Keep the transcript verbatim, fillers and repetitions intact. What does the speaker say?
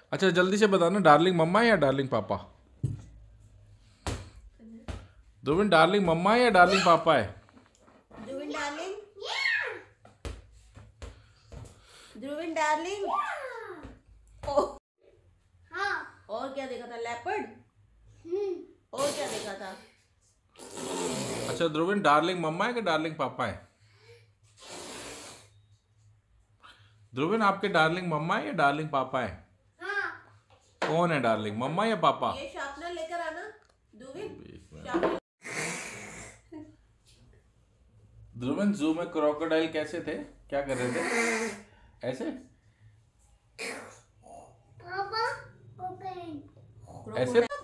अच्छा जल्दी से बताना, डार्लिंग मम्मा है या डार्लिंग पापा? ध्रुविन डार्लिंग मम्मा है या डार्लिंग पापा है? Dhruvin darling, Dhruvin darling. हाँ। और क्या देखा था? लेपर्ड। और क्या देखा था? अच्छा ध्रुविन डार्लिंग मम्मा है कि डार्लिंग पापा है? ध्रुविन आपके डार्लिंग मम्मा है या डार्लिंग पापा है? हाँ। कौन है डार्लिंग, मम्मा या पापा? ये शार्पनर लेकर आना ध्रुविन। शार्पनर। ध्रुविन जू में क्रोकोडाइल कैसे थे, क्या कर रहे थे? ऐसे पापा ऐसे